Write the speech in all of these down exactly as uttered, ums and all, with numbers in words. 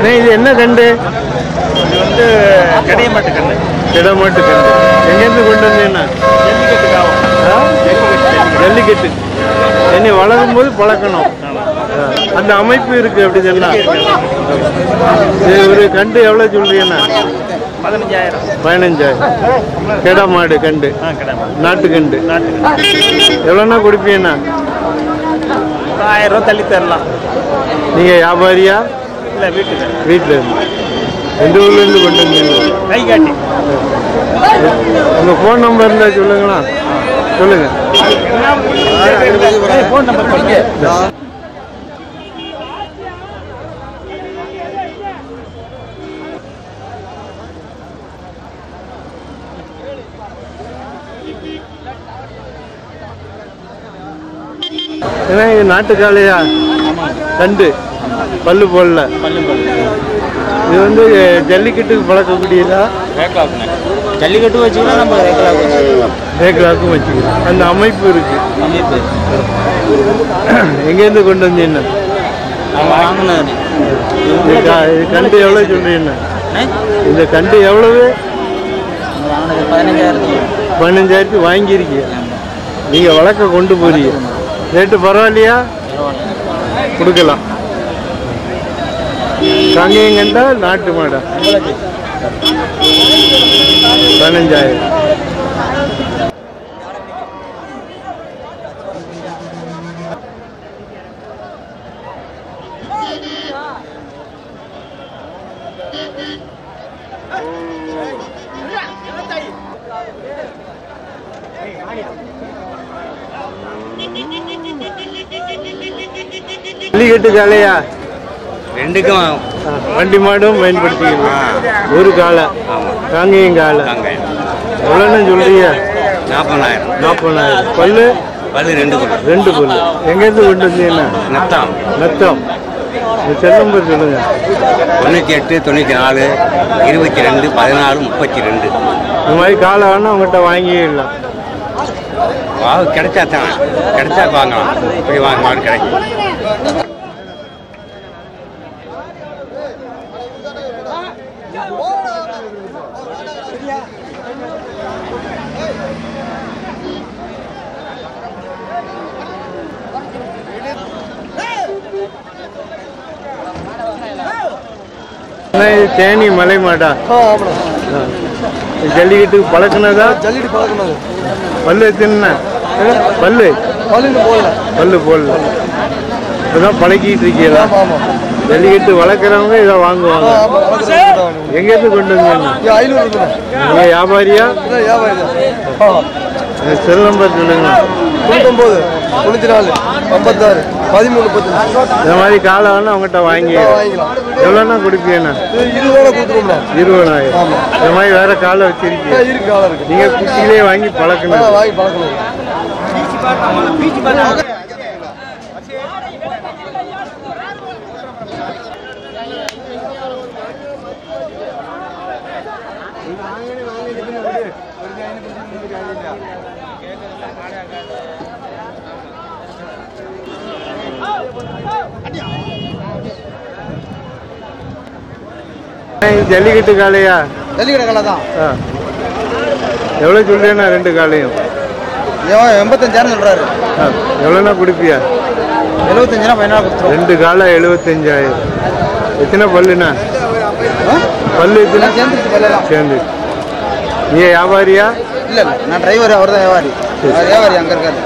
இது என்ன கண்டு? இது வந்து கடைய மாட்டு கண்டு. கிட மாட்டு கண்டு. எங்கேருந்து கொண்டு வந்தீங்கன்னா? ஜல்லிக்கட்டு காவம். ஜல்லிக்கட்டு. என்னை வளரும் போது பழக்கணும். அந்த அமைப்பு இருக்கு அப்படி சொன்னா. ஒரு கண்டு எவ்வளோ சொல்றீங்கன்னா? பதினஞ்சாயிரம். பதினஞ்சாயிரம். கிட மாடு கண்டு. நாட்டு கண்டு. எவ்வளோன்னா கொடுப்பீங்கன்னா? ஆயிரம் ரூபா தள்ளி தரலாம். நீங்க வியாபாரியா? இல்லை வீட்டுக்கு. வீட்டில் இருந்து. எந்த ஊர்ல இருந்து கொண்டு வந்தீங்க? கை காட்டி. உங்க ஃபோன் நம்பர் இருந்தா சொல்லுங்களா? சொல்லுங்க. ஃபோன் நம்பர் சொல்லுங்க. ஏன்னா இது நாட்டுக்காலையா? கண்டு பல்லு போடல. இது வந்து ஜல்லிக்கட்டுக்கு பழக்கக்கூடியதா? ஜல்லிக்கட்டு வச்சுக்கலாம், நம்ம ரேக்கலாக்கும் வச்சுக்கலாம். அந்த அமைப்பு இருக்கு. எங்கேருந்து கொண்டு வந்தீங்கன்னா? இது கண்டு எவ்வளோ சொல்றீங்க? இந்த கண்டு எவ்வளவு? பதினஞ்சாயிரத்து வாங்கியிருக்கீங்க. நீங்க வழக்க கொண்டு போறீங்க. ரேட்டு பரவாயில்லையா? கொடுக்கலாம். காங்கேயம் கண்டா நாட்டு மாடா? பதினஞ்சாயிரம். ஜல்லிக்கட்டு காலையா? ரெண்டுக்கும் வண்டி மாடும் பயன்படுத்திக்கலாம். ஒரு காலை காங்கேயம் காலை. எவ்வளோன்னு சொல்றீங்க? நாற்பதாயிரம். நாற்பதாயிரம். பல்லு? பல்லு ரெண்டு பல்லு. ரெண்டு பல்லு. எங்கேருந்து கொண்டு வந்தீங்கன்னா? நத்தம். நத்தம். செல் நம்பர் சொல்லுங்க. தொண்ணூற்றி எட்டு தொண்ணூற்றி நாலு இருபத்தி ரெண்டு பதினாலு முப்பத்தி ரெண்டு. இந்த மாதிரி காலை வேணா உங்கள்கிட்ட வாங்கிடலாம். வாங்க கிடைச்சா தான், கிடைச்சா வாங்கலாம். இப்படி வாங்க மாடு கிடைக்கும். தேனி மலை மாடா? ஜல்லிக்கட்டுக்கு பழக்கினதா? ஜல்லிக்கட்டு பழக்கினது. பல்லு எத்தனை? பல்லு பல்லு போடல. பல்லு போடல. இப்பதான் பழக்கிட்டு இருக்கீங்களா? ஜல்லிக்கட்டு வளர்க்குறவங்க இதை வாங்குவாங்க. எங்கேருந்து கொண்டு வந்தீங்க? நீங்க வியாபாரியா? செல் நம்பர் சொல்லுங்க. தொண்ணூத்தொம்பது தொண்ணூற்றி நாலு ஐம்பத்தாறு பதிமூணு முப்பத்தஞ்சு. இந்த மாதிரி காலை வேணா அவங்ககிட்ட வாங்கி எவ்வளோன்னா கொடுப்பீங்கண்ணா? இருபது கொடுத்துருவோம்ண்ணா. இருபதாயிரம். இந்த மாதிரி வேற காலை வச்சிருக்கீங்க? இருக்கு, காலை இருக்கு. நீங்க குட்டியிலே வாங்கி பழக்கணும். வாங்கி பழக்கணும். ஜல்லிக்கட்டு காலையா? ஜல்லிக்கட்டு காலை தான். எவ்வளோ சொல்றேன்னா? ரெண்டு காலையும் எண்பத்தஞ்சாயிரம் சொல்றாரு. எவ்வளோனா கொடுப்பியா? எழுபத்தஞ்சாயிரம் பதினாறு கொடுத்துருவோம். ரெண்டு காலை எழுபத்தஞ்சாயிரம். எத்தனை பல்லுண்ணா? பல்லு எத்தனை? சேர்ந்து. நீ வியாபாரியா? இல்லை இல்லை, நான் டிரைவர். அவர் தான் வியாபாரி. வியாபாரி அங்கே இருக்காரு.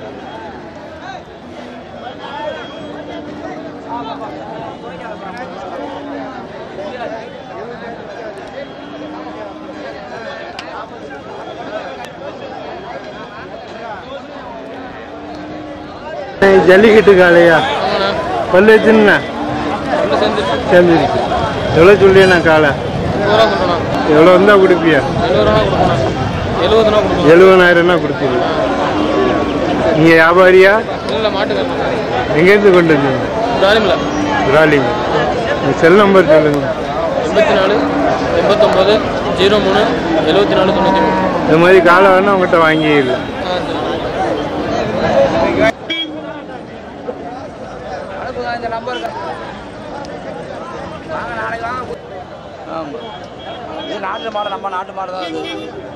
ஜல்லிக்கட்டு காலையா? பல்லு எத்தனை? சேர்ந்துருச்சு. எவ்வளோ சொல்லியண்ணா காலை? எவ்வளோ இருந்தால் கொடுப்பியா? எழுபதாயிரம்னா கொடுத்துரு. நீங்கள் வியாபாரியா? எங்கேருந்து கொண்டு வந்தீங்க? ராலிங்க. செல் நம்பர் சொல்லுங்க. எண்பத்தி நாலு எண்பத்தொம்பது ஜீரோ மூணு எழுபத்தி நாலு தொண்ணூற்றி மூணு. இந்த மாதிரி காலை வேணா உங்கள்கிட்ட வாங்கிடலாம். இந்த நம்பர் இது நாட்டு மாடு, நம்ம நாட்டு மாடு தான் இது.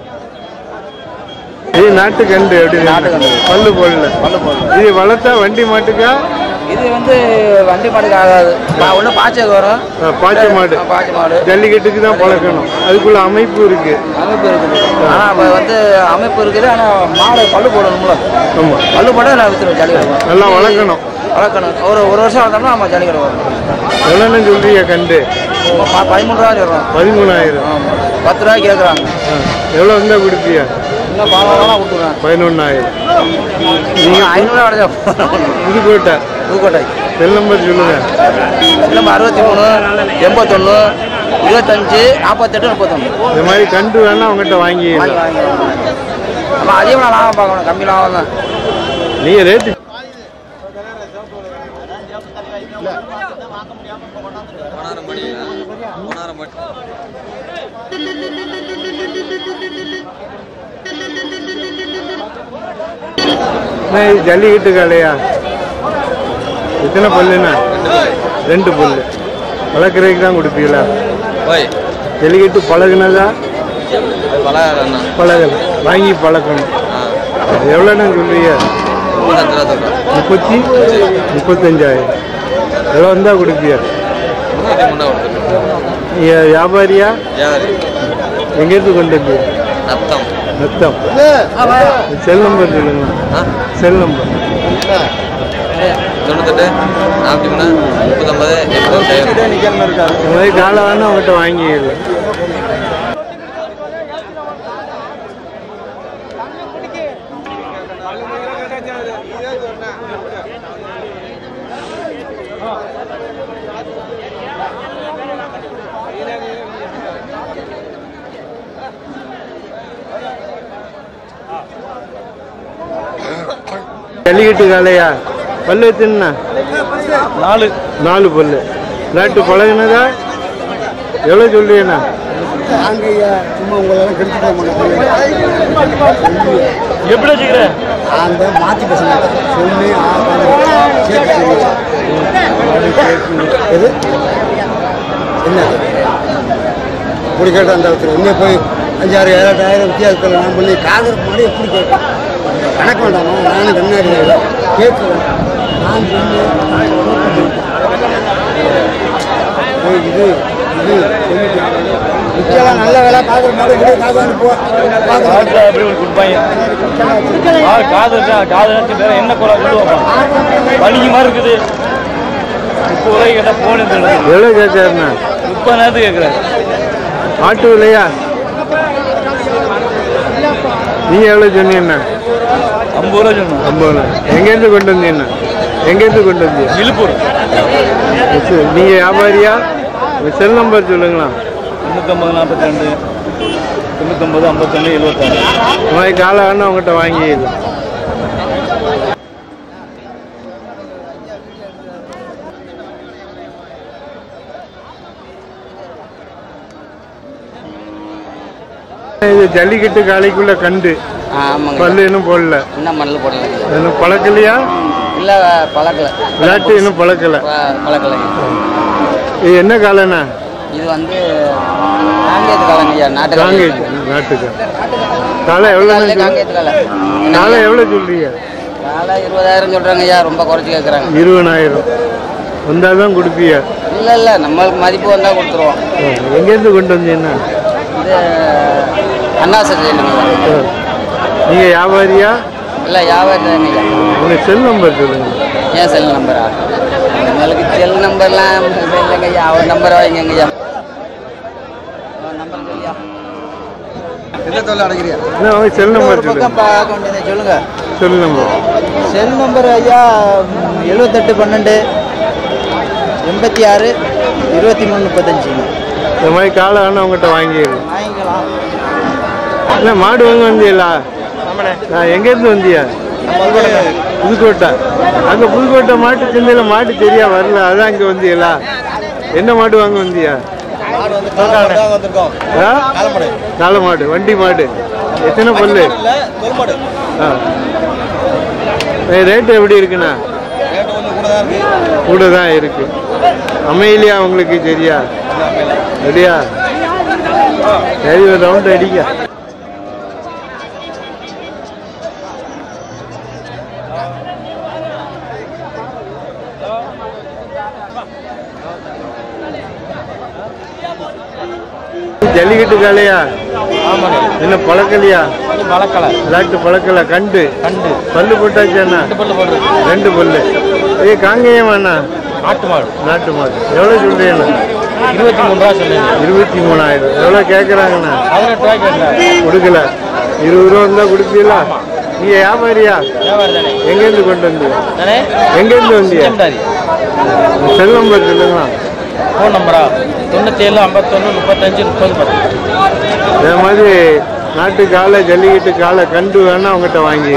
இது நாட்டு கண்டு எப்படி? நாட்டு கண்டு. பல்லு போடல. பல்லு போடல. இது வளர்த்தா வண்டி மாட்டுக்கா? இது வந்து வண்டி மாட்டுக்கு ஆகாது. ஒன்று பாய்ச்சல் வரும். பாய்ச்ச மாடு. பாய்ச்ச மாடு ஜல்லிக்கட்டுக்கு தான் பழக்கணும். அதுக்குள்ள அமைப்பு இருக்கு. அமைப்பு இருக்குது. ஆனால் இப்போ வந்து அமைப்பு இருக்குது. ஆனால் மாடு பல்லு போடணும்ல. ஆமா. பல்லு போட நான் வித்துருவேன். ஜல்லிக்கட்டு நல்லா வளர்க்கணும். வளர்க்கணும். ஒரு ஒரு வருஷம் வளர்த்தோம்னா நம்ம ஜல்லிக்கட்டு வரும். எவ்வளோன்னு சொல்றீங்க கண்டு? பதிமூணு ரூபா சொல்கிறோம். பதிமூணாயிரம். பத்து ரூபாய்க்கு கேட்குறாங்க. எவ்வளோ இருந்தால் கொடுப்பியா? இன்னும் பதினோருவா கொடுத்துருவேன். பதினொன்றாயிரம். நீங்கள் ஐநூறுரூவா கிடையாது. புதுக்கோட்டை. புதுக்கோட்டை. செல் நம்பர் சொல்லுங்க. நம்ம அறுபத்தி மூணு எண்பத்தொன்று இருபத்தஞ்சு நாற்பத்தெட்டு முப்பத்தொன்று. இந்த மாதிரி கண்டு வேணா அவங்ககிட்ட வாங்கி நம்ம அதிகமாக லாபம் பார்க்கணும். கம்மி லாபம் தான். நீங்கள் ரேட்டு ஜல்லிக்கட்டு காலையா? எத்தனை பல்லுண்ணா? ரெண்டு பல்லு. வளர்க்குறதுக்கு தான் கொடுப்பீங்களா? ஜல்லிக்கட்டு பழகுனதா? பழகல. வாங்கி பழக்கணும். எவ்வளோண்ணா சொல்றீங்க? முப்பத்தி முப்பத்தஞ்சாயிரம். எவ்வளோ இருந்தால் கொடுப்பியா? நீங்கள் வியாபாரியா? எங்கேருந்து கொண்டு வந்து? நத்தம். நத்தம். செல் நம்பர் சொல்லுங்களா? செல் நம்பர் தொண்ணூத்தெட்டு நாற்பத்தி மூணு முப்பத்தொம்பது இந்த மாதிரி காலை வேணா அவங்ககிட்ட வாங்கிடல. ஜல்லிக்கட்டு காலையா? பல்லு எத்தனா? நாலு. நாலு பல்லு. நாட்டு பழகுனதா? எவ்வளோ சொல்றீங்கண்ணா? எப்படி வச்சுக்கிறேன்? அந்த மாற்றி பசங்க சொல்லி எது என்ன இப்படி கேட்டால் அந்த ஒருத்தர் இன்னும் போய் அஞ்சாறு ஏழாயிரம் வித்தியாசத்தில் நான் பண்ணி காதல் பண்ணி எப்படி கேட்பேன்? கணக்கு வேண்டாமா? நானும் கண்ணாடி கேட்குறேன். நான் இது இது நிச்சயம் நல்ல வேலை காதல் மாதிரி கூட காதல் போ அப்படி ஒரு கொடுப்பாங்க. காதல் காதல் வேற என்ன குறை சொல்லுவாங்க? வலிக்கு மாதிரி இருக்குது. முப்பது ரூபாய்க்கு கேட்டால் போன எவ்வளோ கேட்காருண்ணா? முப்பது நேரத்துக்கு கேட்குறேன். ஆட்டோ இல்லையா? நீங்கள் எவ்வளோ சொன்னீங்கண்ணா? ஐம்பது ரூபா சொன்னோம். ஐம்பது ரூபா. எங்கேருந்து கொண்டு வந்தீங்கண்ணா? எங்கேருந்து கொண்டு வந்தீங்க? இழுப்பூர். நீங்கள் வியாபாரியா? செல் நம்பர் சொல்லுங்களா? தொண்ணூத்தொம்பது நாற்பத்தி ரெண்டு தொண்ணூத்தொம்பது ஐம்பத்தொன்று எழுபத்தாறு. இந்த மாதிரி காலை வேணா அவங்ககிட்ட வாங்கிடலாம். இது ஜல்லிக்கட்டு காலைக்குள்ள கண்டு பல்லு இன்னும் போடல. இன்னும் மணல் போடல. இன்னும் பழக்கலையா? இல்லை பழக்கல. விளையாட்டு இன்னும் பழக்கல. பழக்கலை. இது என்ன காலைண்ணா? இது வந்து காங்கேயத்து காலைங்க ஐயா. நாட்டு காங்கேயத்து. நாட்டுக்கு காலை எவ்வளோ? காங்கேயத்து காலை. காலை எவ்வளோ சொல்றீங்க? காலை இருபதாயிரம் சொல்கிறாங்க ஐயா. ரொம்ப குறைச்சி கேட்குறாங்க. இருபதாயிரம் வந்தால் தான் கொடுப்பியா? இல்லை இல்லை நம்மளுக்கு மதிப்பு வந்தால் கொடுத்துருவோம். எங்கேருந்து கொண்டு வந்தீங்கன்னா? இது அண்ணாசை. நீங்கள் வியாபாரியா? இல்லை வியாபாரி தாங்க ஐயா. உங்கள் செல் நம்பர் சொல்லுங்க. ஏன் செல் நம்பரா? நம்மளுக்கு செல் நம்பர்லாம் இல்லைங்க ஐயா. அவர் நம்பரை வாங்கிங்க ஐயா. நம்பர் சொல்லியா? என்ன சொல்ல அடைக்கிறியா? செல் நம்பர் சொல்லுங்க. பார்க்க வேண்டியது சொல்லுங்க. செல் நம்பர் செல் நம்பர் ஐயா எழுபத்தெட்டு பன்னெண்டு எண்பத்தி ஆறு இருபத்தி மூணு முப்பத்தஞ்சு. இந்த மாதிரி காலை வேணா அவங்ககிட்ட வாங்கிடலாம். வாங்கிக்கலாம். இல்லை மாடு வாங்க வந்தீங்களா? எங்கேருந்து வந்தியா? புதுக்கோட்டை. அங்கே புதுக்கோட்டை மாட்டு சந்தையில் மாட்டு சரியா வரல, அதான் இங்கே வந்தீங்களா? என்ன மாடு வாங்க வந்தியா? காளை மாடு. வண்டி மாடு. எத்தனை பல்லு? ஆ. ரேட்டு எப்படி இருக்குண்ணா? கூட தான் இருக்கு. அமையிலையா உங்களுக்கு சரியா ரெடியா சரி ஒரு ரவுண்ட் அடிக்க ஜல்லிக்கட்டு காலையா ஆமாண்ணே என்ன பழக்கலையா பழக்கலை விளையாட்டு பழக்கல கண்டு கண்டு பல்லு போட்டாச்சு அண்ணா ரெண்டு பல்லு போடுறது ரெண்டு பல்லு ஏ காங்கேயம் அண்ணா நாட்டு மாடு நாட்டு மாடு எவ்வளோ சொல்றீங்கண்ணா இருபத்தி மூணு ரூபா சொன்னீங்க இருபத்தி மூணாயிரம் எவ்வளோ கேட்குறாங்கண்ணா பதினெட்டு ரூபாய்க்கு கேட்கல கொடுக்கல இருபது ரூபா இருந்தால் கொடுப்பீங்களா நீங்க வியாபாரியா வியாபாரி தானே எங்கேருந்து கொண்டு வந்து தானே எங்கேருந்து வந்தியா சிக்கன்தாரி செல் நம்பர் சொல்லுங்களா ஃபோன் நம்பரா தொண்ணூற்றி ஏழு ஐம்பத்தொன்று முப்பத்தஞ்சு முப்பது பத்து இந்த மாதிரி நாட்டு காலை ஜல்லிக்கட்டு காலை கண்டு வேணா அவங்ககிட்ட வாங்கி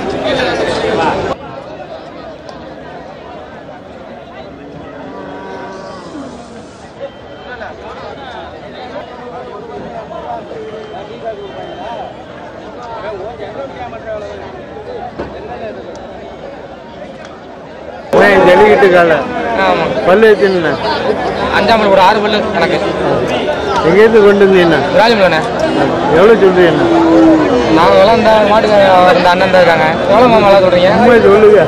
ஜல்லிக்கட்டு காலை ஆமாம் பல்லு வச்சுண்ணா அஞ்சாம் ஒரு ஆறு பல்லு கணக்கு எங்கேருந்து கொண்டு வந்தீங்கண்ணா விராலிமலண்ணே எவ்வளோ சொல்றீங்கண்ணா நாங்கள் எல்லாம் இந்த மாட்டுக்கு இந்த அண்ணன் தான் இருக்காங்க எவ்வளோ மாமா எல்லாம் சொல்கிறீங்க உண்மை சொல்லுங்க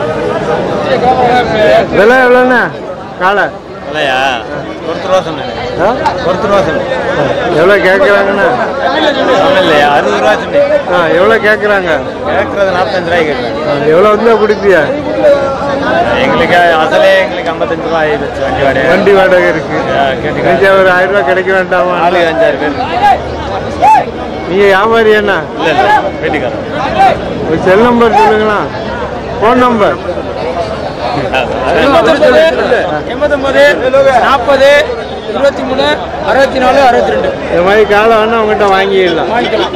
விலை எவ்வளோண்ணா காலை இல்லையா ஒருத்தர் ரூபா சொன்னேன் ஆ? ஒருத்தர் ரூபா சொன்னேன் எவ்வளோ கேட்குறாங்கண்ணா இல்லையா அறுபது ரூபா சொன்னேன் ஆ எவ்வளோ கேட்குறாங்க கேட்கறது நாற்பத்தஞ்சு ரூபாய்க்கு கேட்குறேன் எவ்வளோ வந்தால் கொடுப்பியா எங்களுக்கு அசலே எங்களுக்கு ஐம்பத்தஞ்சு ரூபா ஆயிடுச்சு வண்டி வாடகை வண்டி வாடகை இருக்கு கேட்டு நினைச்சா ஒரு ஆயிரம் ரூபாய் கிடைக்க வேண்டாமா நாலு அஞ்சாறு பேர் நீங்க வியாபாரி என்ன இல்லை இல்லை வீட்டுக்காரன் ஒரு செல் நம்பர் சொல்லுங்களா ஃபோன் நம்பர் எண்பத்தொம்பது நாற்பது இருபத்தி மூணு அறுபத்தி நாலு அறுபத்தி ரெண்டு இந்த மாதிரி காலம் வேணா உங்ககிட்ட வாங்கிடலாம் வாங்கிக்கலாம்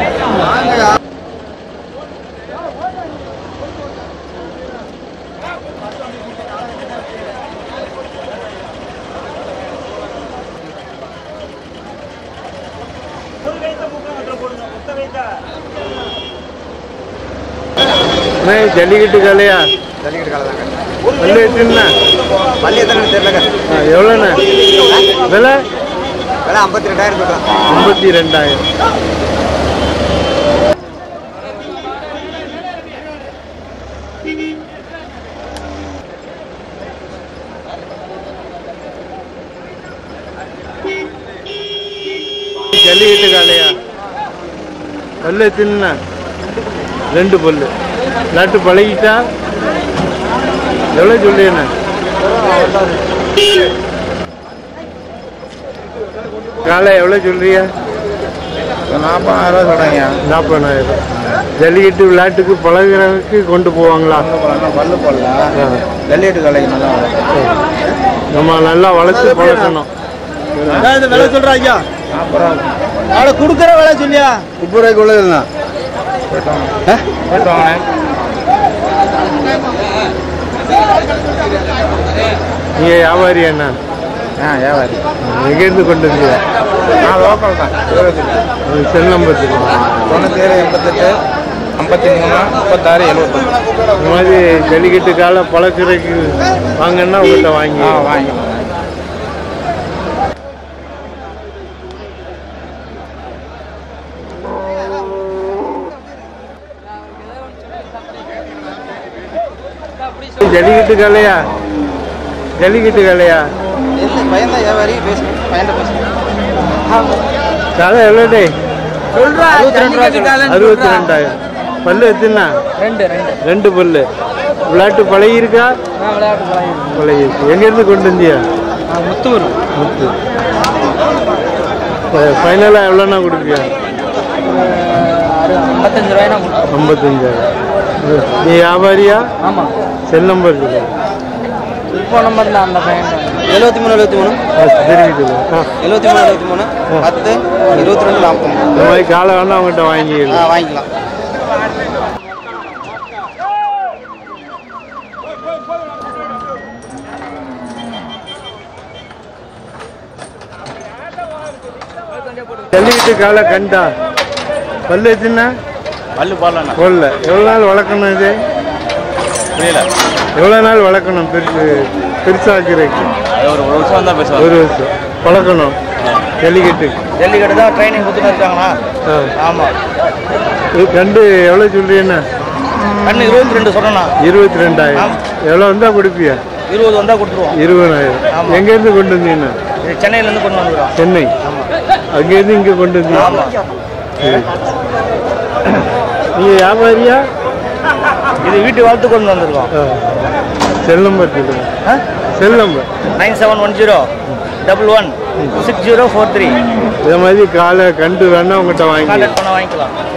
ஜல்லிக்கட்டு காலையா ஜல்லிக்கட்டு காலை தாங்க பல்லு எத்துண்ணா பள்ளி எத்தனை தெரியலங்க எவ்வளோண்ணா விலை விலை ஐம்பத்தி ரெண்டாயிரம் சொல்கிறேன் ஐம்பத்தி ரெண்டாயிரம் ஜல்லிக்கட்டு காலையா பல்லு எத்துண்ணா ரெண்டு பல்லு நாட்டு பழகிட்டா எவ்வளோ சொல்றீங்கண்ணா காலை எவ்வளோ சொல்றீங்க நாற்பதாயிரம் சொல்கிறேங்க நாற்பதாயிரம் ஜல்லிக்கட்டு விளையாட்டுக்கு பழகிறதுக்கு கொண்டு போவாங்களா பல்லு போடலாம் ஜல்லிக்கட்டு காலைக்கு நல்லா நம்ம நல்லா வளர்த்து பழக்கணும் விலை சொல்கிறாங்க அவளை கொடுக்குற விலை சொல்லியா முப்பது ரூபாய்க்கு உள்ளதுண்ணா நீங்க வியாபாரி அண்ணா ஆ வியாபாரி எங்கேருந்து கொண்டு வந்தீங்க நான் லோக்கல் தான் செல் நம்பர் தொண்ணூற்றி ஏழு எண்பத்தெட்டு ஐம்பத்தி மூணு முப்பத்தாறு எழுபத்தொன்று இந்த மாதிரி ஜல்லிக்கட்டு காலை பழக்கிறதுக்கு வாங்கன்னா உங்கள்கிட்ட வாங்கி ஆ வாங்கிக்கலாம் ஜல்லிக்கட்டு காலையா ஜல்லிக்கட்டு காலையா பையன் தான் வியாபாரி பேசு பையன் பேசு காலை எவ்வளோடே அறுபத்தி ரெண்டு ரூபா அறுபத்தி ரெண்டாயிரம் பல்லு எத்துண்ணா ரெண்டு ரெண்டு ரெண்டு பல்லு விளையாட்டு பழகிருக்கா விளையாட்டு பழகி பழகிருக்கு எங்கேருந்து கொண்டு வந்தியா முத்தூர் முத்து ஃபைனலாக எவ்வளோண்ணா கொடுப்பியா ஐம்பத்தஞ்சு ரூபாய்னா கொடுத்தோம் ஐம்பத்தஞ்சாயிரம் நீ வியாபாரியா ஆமாம் செல் நம்பர் சொல்லு இப்போ நம்பரில் அந்த பையன் எழுபத்தி மூணு எழுபத்தி மூணு தெரிவித்து ஆ எழுபத்தி மூணு எழுபத்தி மூணு பத்து இருபத்தி ரெண்டு நாற்பத்தி மூணு இந்த மாதிரி காலை வேணா அவங்ககிட்ட வாங்கிடலாம் வாங்கிக்கலாம் ஜல்லிக்கட்டு காலை கண்டா பல்லு வச்சுன்னா பல்லு போடலாம் போடல எவ்வளோ நாள் வளர்க்கணும் இது புரியல எவ்வளோ நாள் வளர்க்கணும் பெருசு பெருசாக்குறதுக்கு அது ஒரு ஒரு வருஷம் தான் பேசுவாங்க. ஒரு வருஷம் பழக்கணும். ஜல்லிக்கட்டு ஜல்லிக்கட்டு தான் ட்ரைனிங் கொடுத்துட்டு இருக்காங்கண்ணா. ஆமாம். இது கண்டு எவ்வளோ சொல்றீங்கண்ணா? கண்ணு இருபத்தி ரெண்டு சொன்னா. இருபத்தி ரெண்டாயிரம் எவ்வளோ வந்தால் கொடுப்பியா? இருபது வந்தால் கொடுத்துருவோம். இருபதாயிரம். எங்கேருந்து கொண்டு வந்தீங்கண்ணா? சென்னையிலேருந்து கொண்டு வந்துடுவோம். சென்னை. அங்கேருந்து இங்கே கொண்டு வந்தீங்க. ஆமாம். நீங்கள் வியாபாரியா? இது வீட்டு வளர்த்து கொண்டு வந்திருக்கோம். செல் நம்பர் சொல்லுங்க. Cell number nine seven one zero double one six zero four three. இதை மாதிரி காலை கண்டு வேணா உங்கள்கிட்ட வாங்கி கான்டாக்ட் பண்ண வாங்கிக்கலாம்.